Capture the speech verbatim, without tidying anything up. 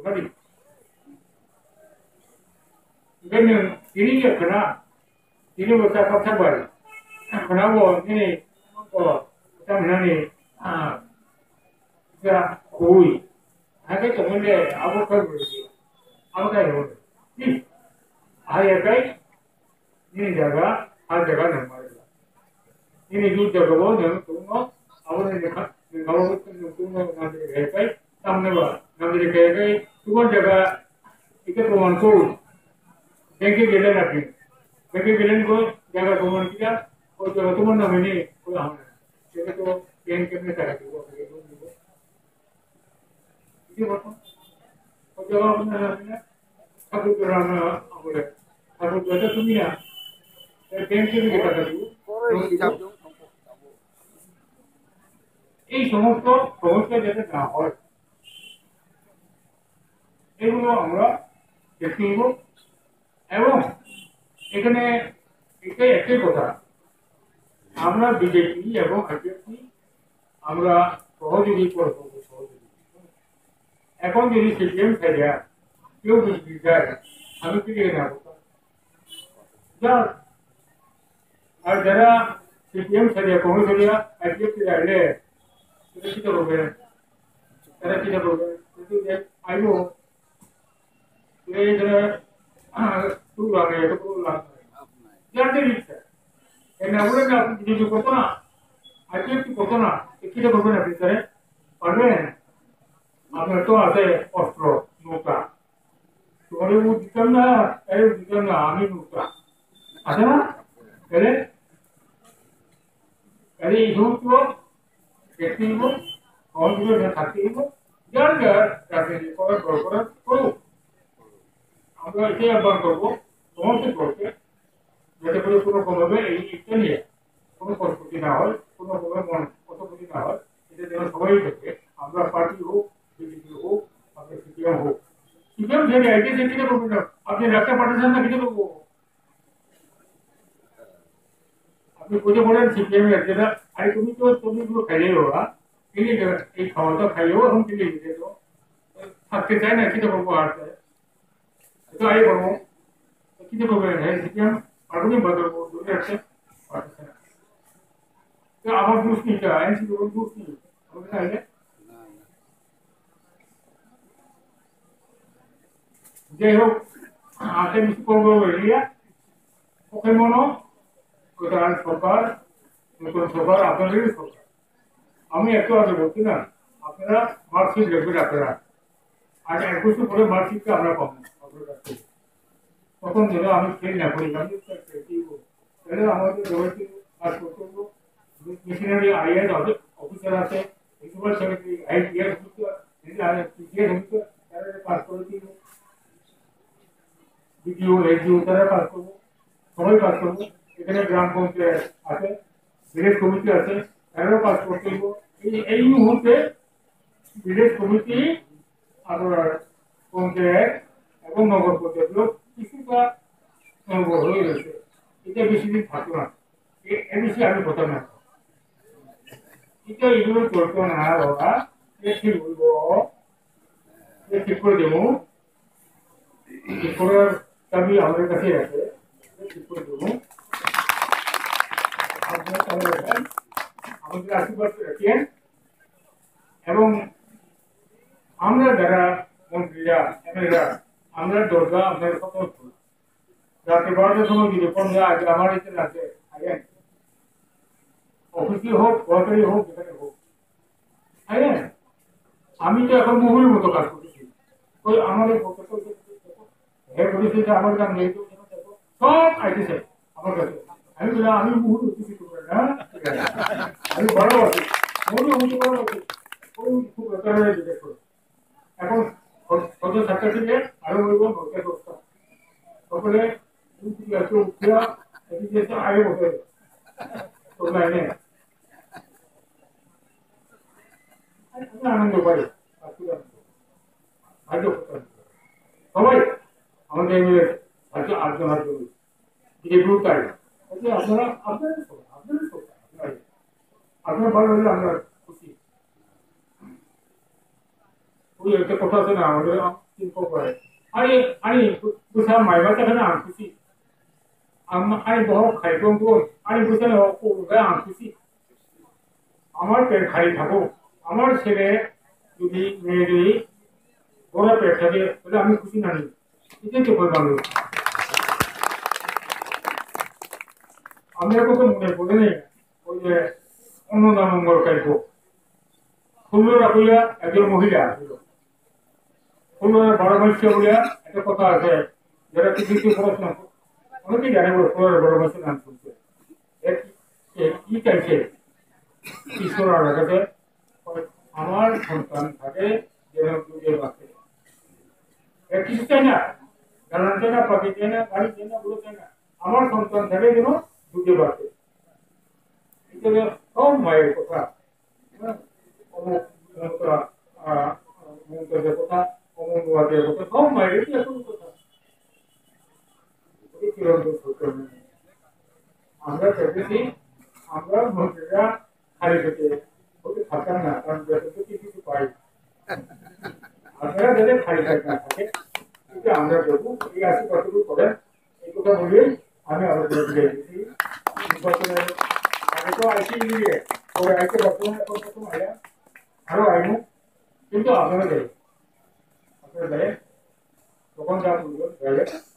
Tadi, kan ini ya kena, ini bukan apa baik. Kenapa ini? Oh, kita mana ni? Ah, ya, kui. Ada teman dia, apa kau beri? Apa kau beri? Ni, ayah kau, ini jaga, hal jaga nama dia. Ini juga jaga bawa, jangan tunggu. Awak ni dekat, kalau tunggu nanti kau, tamne ba, nanti kau, tunggu jaga, ikat tuan kau. Bengke gelen lagi, bengke gelen ko jaga tuan kita, ko jaga tuan nama ni ko hamil. Jadi tu bengke ni tak ada ko, bengke tu ni ko. Ini apa? Ko jaga mana namanya? Aku kerana apa le? Aku jaga tu ni ya. Bengke ni kita ada tu. এই সমস্ত সমস্যা যাতে না হয় এগুলো আমরা দেখে নিব এবং এখানে এটাই একটাই কথা আমরা বিজেপি এবং বিজেপি আমরা সহযোগী করব সহযোগী এখন যদি সিপিএম থেকে কেউ যদি যায় আমি কি দিয়ে নেব আর যারা সিপিএম থেকে কংগ্রেস থেকে বিজেপি যাইলে এটা কি করবে তারা কি করবে কিন্তু আইব এই যারা tu lagi itu tu lagi. Jangan dilihat. Karena orang yang jadi kotona, aja tu kotona, kita berbeza beza. Padahal, apa tu ada ostro, nuka. Tu orang itu bukan lah, eh bukan lah, kami nuka. Ada lah, kali, kali itu tu, kesti itu, orang itu yang sakti itu, jangan jangan, jangan dikorban korban, koru. আমরা এটাই আহ্বান করবো সমস্ত করতে যাতে করে কোনো কোনোভাবে এই ইচ্ছা নিয়ে কোনো পরিস্থিতি না হয় কোনো কোনোভাবে মন কতক্ষতি না হয় এটা যেন সবাই থেকে আমরা পার্টি হোক বিজেপি হোক আপনার সিপিএম হোক সিপিএম থেকে আইটি সেটিকে করবেন না আপনি রাস্তা পাঠাচ্ছেন না কিছু করবো আপনি বুঝে বলেন সিপিএম এর যেটা আরে তুমি তো তুমি গুলো খাইলেই হোক কিনে এই খাওয়া তো খাইলেও এখন কিনে দিতে তো থাকতে চায় না কিছু করবো আর itu ayo kamu kita berbeda ya sekian argumen badal ko dunia আছে তো আমার দোষ কি এটা এনসি কোন দোষ কি আমাকে আইলে যাই হোক আতে মিষ্টি করবো এরিয়া ওকে মনো কোথায় সরকার নতুন সরকার আপনাদেরই সরকার আমি একটু আগে বলছি না আপনারা মার্কশিট দেখবেন আপনারা আজ এক বছর পরে মার্কশিটটা আমরা পাবো তখন যেন আমি ফেল না করি আমি তাহলে আমাদের গভর্নমেন্ট কাজ করতে হবে মিশনারি আইএস অফিসার আছে principal secretary ITS officer PTS officer তারা কাজ করে দিব বিডিও এসডিও তারা কাজ করবো সবাই কাজ করবো এখানে গ্রাম পঞ্চায়েত আছে ভিলেজ কমিটি আছে তারাও কাজ করতে দিব এই এই মুহূর্তে ভিলেজ কমিটি আপনার পঞ্চায়েত এবং নগর পঞ্চায়েত কিছুটা নগর হয়ে গেছে এটা বেশি দিন থাকতো না এ বিষয়ে আমি কথা না এটা এগুলো করতো না বাবা ঠিক বলবো ঠিক করে দেবো ঠিক করার দাবি আমাদের কাছে আছে ঠিক করে দেবো আমাদের আশীর্বাদ রাখেন এবং আমরা যারা মন্ত্রীরা এমএলএরা আমরা দরজা আপনার সকল রাতে বারোটার সময় দিলে পনেরো আগে আমার এখানে আছে আইন অফিসে হোক সরকারি হোক যেখানে হোক আইন আমি তো এখন মুহুরির মতো কাজ করতেছি ওই আমাদের হ্যাঁ বলেছে যে আমার গান নেই সব আইতেছে আমার কাছে আমি বললাম আমি মুহুর কিছু করবো না আমি বড় আছি মুহুর হতে বড় আছি ওই খুব জিজ্ঞেস করো এখন কত ছাত্র থেকে আরো বলবো ভর্তি করতাম সকলে উঠিয়া এদিকে আগে বসে তো লাইনে আনন্দ পাই ভাগ্য সবাই আমাদের এমএলএ ভাগ্য আটজন আটজন যে গ্রুপ তাই আপনারা আপনাদের আপনাদের আপনার ভালো হলে আমরা খুশি ওই একটা কথা আছে না আমাদের চিন্তা করে আরে আরে বুঝা মাইবা তাকে না খুশি আম্মা আরে বহু খাইবো গো আরে বুঝা না ও গা খুশি আমার পেট খালি থাকো আমার ছেলে যদি মেয়েরি ওরা পেট থাকে তাহলে আমি খুশি না নি এটাই তো করলাম আমি এখন তো মনে পড়ে নেই ওই যে অন্নদামঙ্গল কাইব ফুল্লরা বলিয়া একজন মহিলা ছিল ফুল্লরা বড় মৎস্য বলিয়া একটা কথা আছে যারা কিছু কিছু পড়াশোনা অনেকেই জানে বলে ফুলের বড় মৎস্য নাম শুনছে কি চাইছে ঈশ্বর কাছে আমার সন্তান থাকে যেন দুধের বাঁচে কিছু চাই না জানান চাই না পাখি চাই না গাড়ি চাই না গুলো চাই না আমার সন্তান থাকে যেন দুধে বাঁচে সব মায়ের কথা অমুক মমতা মমতাজের কথা অমুক ওয়াদের কথা সব মায়ের কি এখন কথা আমরা চেয়েছি আমরা মন্ত্রীরা খালি পেতে ওকে থাকতাম না কারণ যতটুকু কিছু পাই আপনারা যাদের খালি থাক না থাকে কিন্তু আমরা দেবো এই আসি কতটুকু করেন এই কথা বলেই আমি আলোচনা দিয়ে দিচ্ছি নির্বাচনের আগে তো আইসি নিয়ে ওই আইসি বর্তমানে এখন প্রথম আয়া আরো আইনু কিন্তু আপনারা দেয় আপনারা দেয় তখন যা বলবেন